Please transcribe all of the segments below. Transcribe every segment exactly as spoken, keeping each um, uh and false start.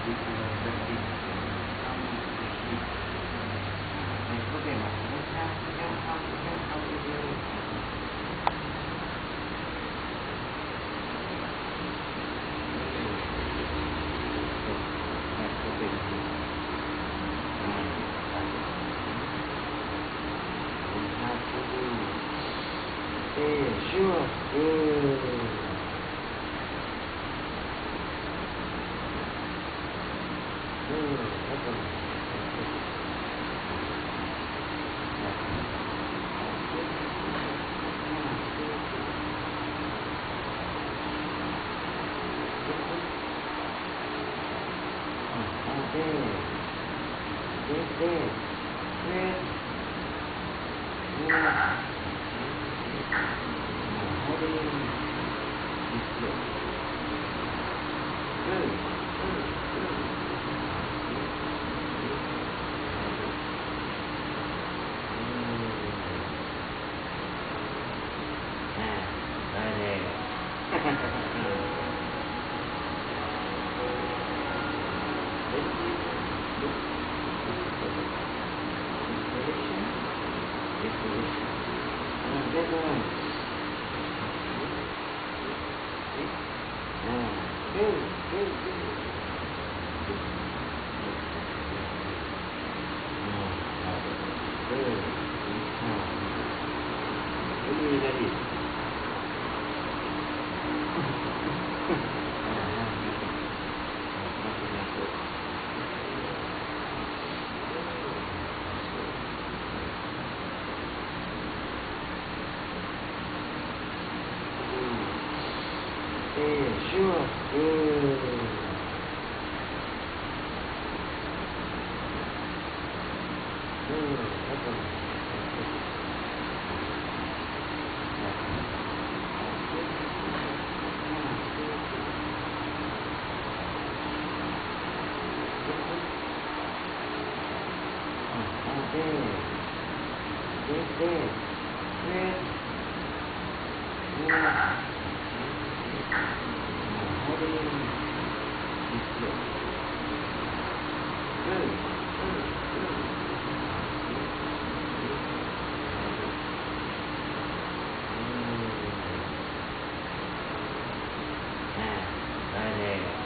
Này có vẻ mặt nó khác khác không khác không đi đi. Hey, sure, good. Good, okay. Okay. Good, good. Good. Good. Holding. Keep slow. Good, good, good. Okay. Good. À, rồi nè. Let's see. Look. Look together. Inspiration. Expiration. Uh, that one. Good. Good. Ah, good, good, good. Good. Good. Good. Good. Mm, okay. Good. Inhale. When you're ready. Ah, ah, nothing. Ah, nothing like that. Hey, sure. Good. Good. Okay. Okay. Yeah. Good. Ah, good, good. Good, good. Ah, okay. Good, good. Good. Good. Ah, holding. Keep slow. Good. Good. Good. Good. Good. Okay. Good. À, rồi nè.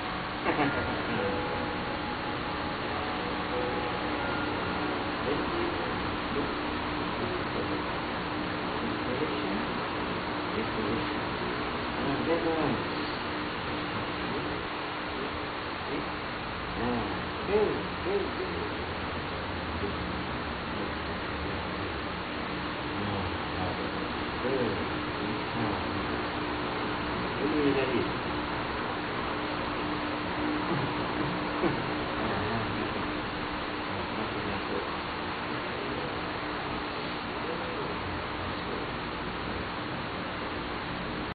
Let's see. Look. Look together. Inspiration. Expiration. Uh, that one. Good. Good. Good. Ah, good. Good. Good. Good. Good. Mm, okay. Good. Inhale. When you're ready.